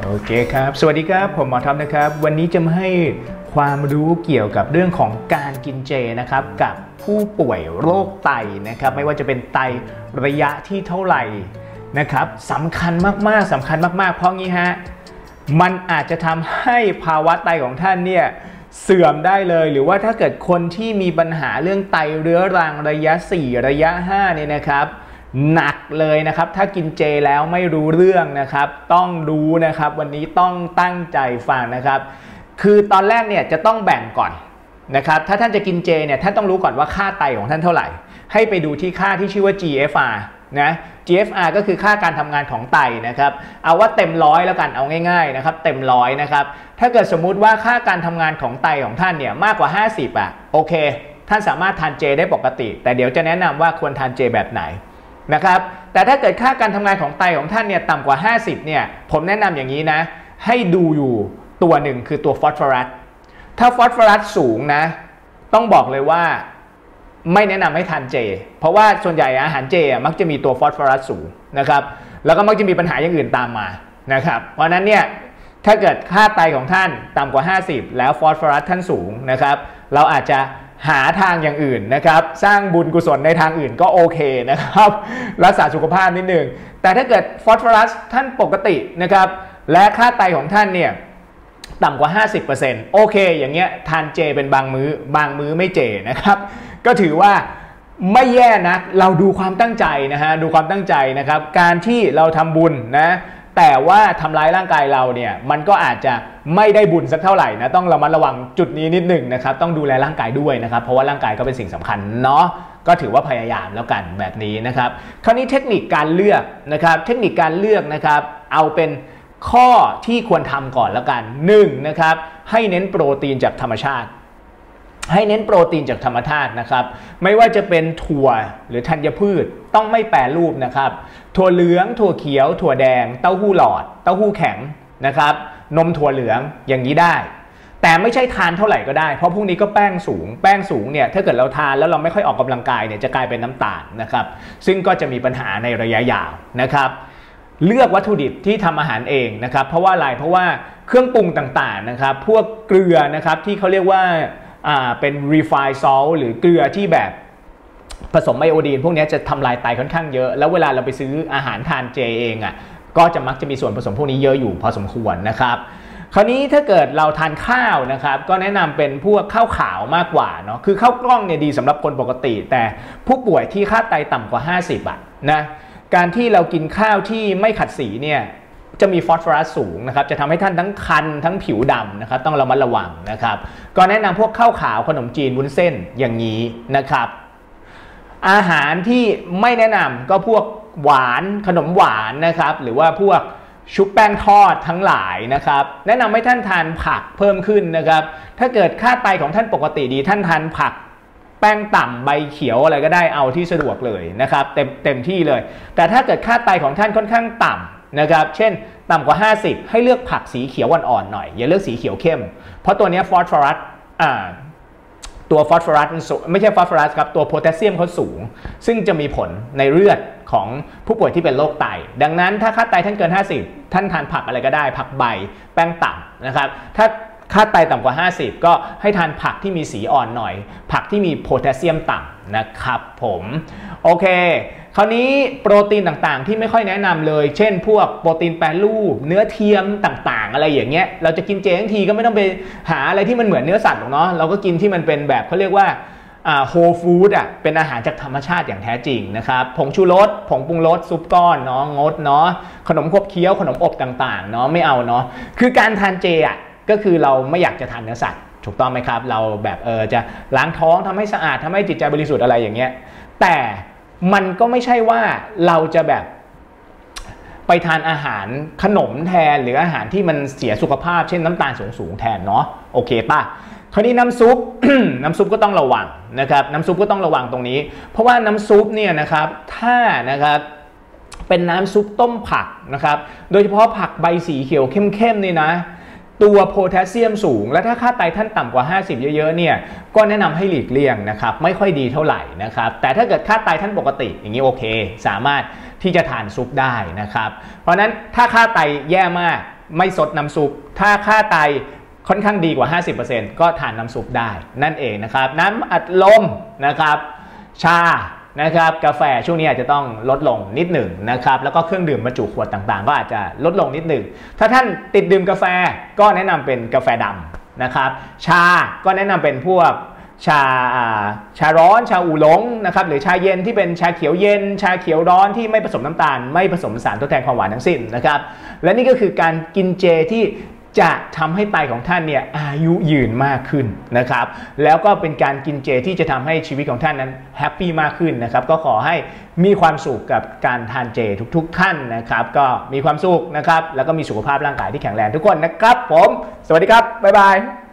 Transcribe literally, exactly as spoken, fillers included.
โอเคครับสวัสดีครับผมหมอท็อปนะครับวันนี้จะมาให้ความรู้เกี่ยวกับเรื่องของการกินเจนะครับกับผู้ป่วยโรคไตนะครับไม่ว่าจะเป็นไตระยะที่เท่าไหร่นะครับสำคัญมากๆสำคัญมากๆเพราะงี้ฮะมันอาจจะทำให้ภาวะไตของท่านเนี่ยเสื่อมได้เลยหรือว่าถ้าเกิดคนที่มีปัญหาเรื่องไตเรื้อรังระยะสี่ระยะห้าเนี่ยนะครับหนักเลยนะครับถ้ากินเจแล้วไม่รู้เรื่องนะครับต้องรู้นะครับวันนี้ต้องตั้งใจฟังนะครับคือตอนแรกเนี่ยจะต้องแบ่งก่อนนะครับถ้าท่านจะกินเจเนี่ยท่านต้องรู้ก่อนว่าค่าไตของท่านเท่าไหร่ให้ไปดูที่ค่าที่ชื่อว่า จี เอฟ อาร์ นะ จี เอฟ อาร์ ก็คือค่าการทำงานของไตนะครับเอาว่าเต็มร้อยแล้วกันเอาง่ายๆนะครับเต็มร้อยนะครับถ้าเกิดสมมุติว่าค่าการทำงานของไตของท่านเนี่ยมากกว่าห้าสิบอ่ะโอเคท่านสามารถทานเจได้ปกติแต่เดี๋ยวจะแนะนำว่าควรทานเจแบบไหนนะครับแต่ถ้าเกิดค่าการทำงานของไตของท่านเนี่ยต่ำกว่าห้าสิบเนี่ยผมแนะนำอย่างนี้นะให้ดูอยู่ตัวหนึ่งคือตัวฟอสฟอรัสถ้าฟอสฟอรัสสูงนะต้องบอกเลยว่าไม่แนะนำให้ทานเจเพราะว่าส่วนใหญ่อาหารเจมักจะมีตัวฟอสฟอรัสสูงนะครับแล้วก็มักจะมีปัญหาอย่างอื่นตามมานะครับเพราะนั้นเนี่ยถ้าเกิดค่าไตของท่านต่ำกว่าห้าสิบแล้วฟอสฟอรัสท่านสูงนะครับเราอาจจะหาทางอย่างอื่นนะครับสร้างบุญกุศลในทางอื่นก็โอเคนะครับรักษาสุขภาพนิดหนึ่งแต่ถ้าเกิดฟอสฟอรัสท่านปกตินะครับและค่าไตของท่านเนี่ยต่ำกว่า ห้าสิบเปอร์เซ็นต์ โอเคอย่างเงี้ยทานเจเป็นบางมื้อบางมื้อไม่เจนะครับก็ถือว่าไม่แย่นะเราดูความตั้งใจนะฮะดูความตั้งใจนะครับการที่เราทำบุญนะแต่ว่าทำร้ายร่างกายเราเนี่ยมันก็อาจจะไม่ได้บุญสักเท่าไหร่นะต้องระมัดระวังจุดนี้นิดหนึ่งนะครับต้องดูแลร่างกายด้วยนะครับเพราะว่าร่างกายก็เป็นสิ่งสำคัญเนาะก็ถือว่าพยายามแล้วกันแบบนี้นะครับคราวนี้เทคนิคการเลือกนะครับเทคนิคการเลือกนะครับเอาเป็นข้อที่ควรทำก่อนแล้วกันหนึ่งนะครับให้เน้นโปรตีนจากธรรมชาติให้เน้นโปรตีนจากธรรมชาตินะครับไม่ว่าจะเป็นถั่วหรือธัญพืชต้องไม่แปรรูปนะครับถั่วเหลืองถั่วเขียวถั่วแดงเต้าหู้หลอดเต้าหู้แข็งนะครับนมถั่วเหลืองอย่างนี้ได้แต่ไม่ใช่ทานเท่าไหร่ก็ได้เพราะพวกนี้ก็แป้งสูงแป้งสูงเนี่ยถ้าเกิดเราทานแล้วเราไม่ค่อยออกกำลังกายเนี่ยจะกลายเป็นน้ำตาลนะครับซึ่งก็จะมีปัญหาในระยะยาวนะครับเลือกวัตถุดิบที่ทำอาหารเองนะครับเพราะว่าอะไรเพราะว่าเครื่องปรุงต่างๆนะครับพวกเกลือนะครับที่เขาเรียกว่าอ่าเป็น refined salt หรือเกลือที่แบบผสมไอโอดีนพวกนี้จะทำลายไตค่อนข้างเยอะแล้วเวลาเราไปซื้ออาหารทานเจเองอ่ะก็จะมักจะมีส่วนผสมพวกนี้เยอะอยู่พอสมควรนะครับคราวนี้ถ้าเกิดเราทานข้าวนะครับก็แนะนำเป็นพวกข้าวขาวมากกว่าเนาะคือข้าวกล้องเนี่ยดีสำหรับคนปกติแต่ผู้ป่วยที่ค่าไตต่ำกว่าห้าสิบอ่ะนะการที่เรากินข้าวที่ไม่ขัดสีเนี่ยจะมีฟอสฟอรัสสูงนะครับจะทำให้ท่านทั้งคันทั้งผิวดำนะครับต้องระมัดระวังนะครับก็แนะนำพวกข้าวขาวขนมจีนวุ้นเส้นอย่างนี้นะครับอาหารที่ไม่แนะนำก็พวกหวานขนมหวานนะครับหรือว่าพวกชุบแป้งทอดทั้งหลายนะครับแนะนำให้ท่านทานผักเพิ่มขึ้นนะครับถ้าเกิดค่าไตของท่านปกติดีท่านทานผักแป้งต่ำใบเขียวอะไรก็ได้เอาที่สะดวกเลยนะครับเต็มเต็มที่เลยแต่ถ้าเกิดค่าไตของท่านค่อนข้างต่ำนะครับเช่นต่ำกว่าห้าสิบให้เลือกผักสีเขียวอ่อนๆหน่อยอย่าเลือกสีเขียวเข้มเพราะตัวนี้ฟอสฟอรัสอ่าตัวฟอสฟอรัสไม่ใช่ฟอสฟอรัสครับตัวโพแทสเซียมเขาสูงซึ่งจะมีผลในเลือดของผู้ป่วยที่เป็นโรคไตดังนั้นถ้าค่าไตท่านเกินห้าสิบท่านทานผักอะไรก็ได้ผักใบแป้งต่ำนะครับถ้าค่าไตต่ำกว่าห้าสิบก็ให้ทานผักที่มีสีอ่อนหน่อยผักที่มีโพแทสเซียมต่ำนะครับผมโอเคคราวนี้โปรตีนต่างๆที่ไม่ค่อยแนะนำเลยเช่นพวกโปรตีนแปรรูปเนื้อเทียมต่างๆอะไรอย่างเงี้ยเราจะกินเจทั้งทีก็ไม่ต้องไปหาอะไรที่มันเหมือนเนื้อสัตว์หรอกเนาะเราก็กินที่มันเป็นแบบเขาเรียกว่าอ่าโฮลฟู้ดอ่ะเป็นอาหารจากธรรมชาติอย่างแท้จริงนะครับผงชูรสผงปรุงรสซุปก้อนเนาะงดเนาะขนมขบเคี้ยวขนมอบต่างๆเนาะไม่เอาเนาะคือการทานเจอ่ะก็คือเราไม่อยากจะทานเนื้อสัตว์ถูกต้องไหมครับเราแบบเออจะล้างท้องทำให้สะอาดทำให้จิตใจบริสุทธิ์อะไรอย่างเงี้ยแต่มันก็ไม่ใช่ว่าเราจะแบบไปทานอาหารขนมแทนหรืออาหารที่มันเสียสุขภาพเช่นน้ำตาลสูงๆแทนเนาะโอเคป่ะคราวนี้น้ำซุป น้ำซุปก็ต้องระวังนะครับน้ำซุปก็ต้องระวังตรงนี้เพราะว่าน้ำซุปเนี่ยนะครับถ้านะครับเป็นน้ำซุปต้มผักนะครับโดยเฉพาะผักใบสีเขียวเข้มๆนี่นะตัวโพแทสเซียมสูงและถ้าค่าไตท่านต่ำกว่าห้าสิบเยอะๆเนี่ยก็แนะนำให้หลีกเลี่ยงนะครับไม่ค่อยดีเท่าไหร่นะครับแต่ถ้าเกิดค่าไตท่านปกติอย่างนี้โอเคสามารถที่จะทานซุปได้นะครับเพราะนั้นถ้าค่าไตแย่มากไม่ซดน้ำซุปถ้าค่าไตค่อนข้างดีกว่า ห้าสิบเปอร์เซ็นต์ ก็ทานน้ำซุปได้นั่นเองนะครับน้ำอัดลมนะครับชานะครับกาแฟช่วงนี้อาจจะต้องลดลงนิดหนึ่งนะครับแล้วก็เครื่องดื่มบรรจุขวดต่างๆก็อาจจะลดลงนิดหนึ่งถ้าท่านติดดื่มกาแฟก็แนะนำเป็นกาแฟดำนะครับชาก็แนะนำเป็นพวกชาชาร้อนชาอูหลงนะครับหรือชาเย็นที่เป็นชาเขียวเย็นชาเขียวร้อนที่ไม่ผสมน้ำตาลไม่ผสมสารทดแทนความหวานทั้งสิ้นนะครับและนี่ก็คือการกินเจที่จะทำให้ไตของท่านเนี่ยอายุยืนมากขึ้นนะครับแล้วก็เป็นการกินเจที่จะทำให้ชีวิตของท่านนั้นแฮปปี้มากขึ้นนะครับก็ขอให้มีความสุขกับการทานเจทุกๆท่านนะครับก็มีความสุขนะครับแล้วก็มีสุขภาพร่างกายที่แข็งแรงทุกคนนะครับผมสวัสดีครับบ๊ายบาย